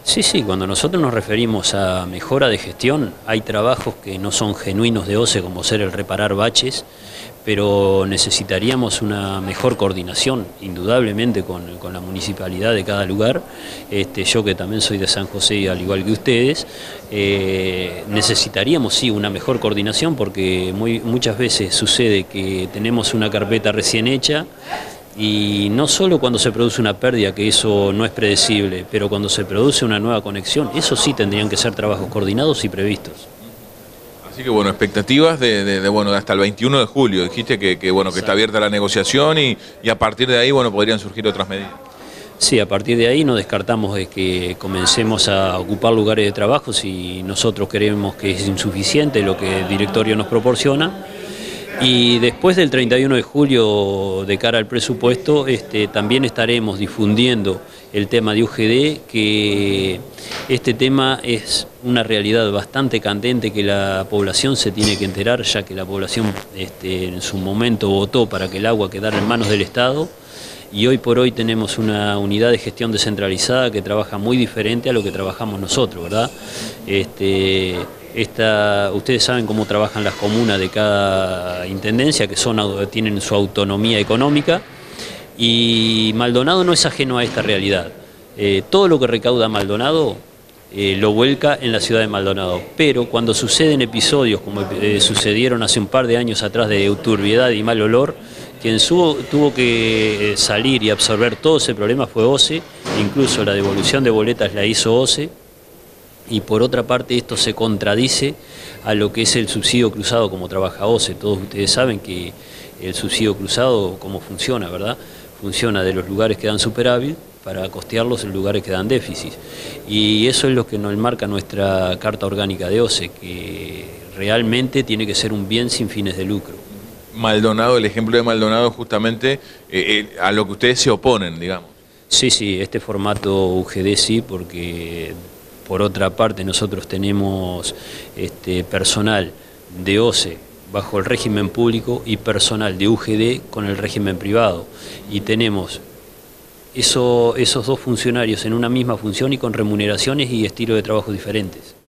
Sí, sí, cuando nosotros nos referimos a mejora de gestión, hay trabajos que no son genuinos de OCE, como ser el reparar baches, pero necesitaríamos una mejor coordinación, indudablemente, con la municipalidad de cada lugar. Yo que también soy de San José, al igual que ustedes, necesitaríamos sí una mejor coordinación, porque muchas veces sucede que tenemos una carpeta recién hecha, y no solo cuando se produce una pérdida, que eso no es predecible, pero cuando se produce una nueva conexión, eso sí tendrían que ser trabajos coordinados y previstos. Así que bueno, expectativas bueno, hasta el 21 de julio. Dijiste bueno, que está abierta la negociación y a partir de ahí, bueno, podrían surgir otras medidas. Sí, a partir de ahí no descartamos de que comencemos a ocupar lugares de trabajo si nosotros creemos que es insuficiente lo que el directorio nos proporciona. Y después del 31 de julio, de cara al presupuesto, también estaremos difundiendo el tema de UGD, que este tema es una realidad bastante candente que la población se tiene que enterar, ya que la población en su momento votó para que el agua quedara en manos del Estado, y hoy por hoy tenemos una unidad de gestión descentralizada que trabaja muy diferente a lo que trabajamos nosotros, ¿verdad? Ustedes saben cómo trabajan las comunas de cada intendencia, que tienen su autonomía económica, y Maldonado no es ajeno a esta realidad. Todo lo que recauda Maldonado lo vuelca en la ciudad de Maldonado, pero cuando suceden episodios como sucedieron hace un par de años atrás de turbiedad y mal olor, quien tuvo que salir y absorber todo ese problema fue OCE, incluso la devolución de boletas la hizo OCE. Y por otra parte esto se contradice a lo que es el subsidio cruzado como trabaja OCE. Todos ustedes saben que el subsidio cruzado, cómo funciona, ¿verdad? Funciona de los lugares que dan superávit para costearlos en lugares que dan déficit. Y eso es lo que nos enmarca nuestra Carta Orgánica de OCE, que realmente tiene que ser un bien sin fines de lucro. Maldonado, el ejemplo de Maldonado justamente a lo que ustedes se oponen, digamos. Sí, sí, este formato UGD sí, porque por otra parte nosotros tenemos personal de OCE bajo el régimen público y personal de UGD con el régimen privado, y tenemos esos dos funcionarios en una misma función y con remuneraciones y estilos de trabajo diferentes.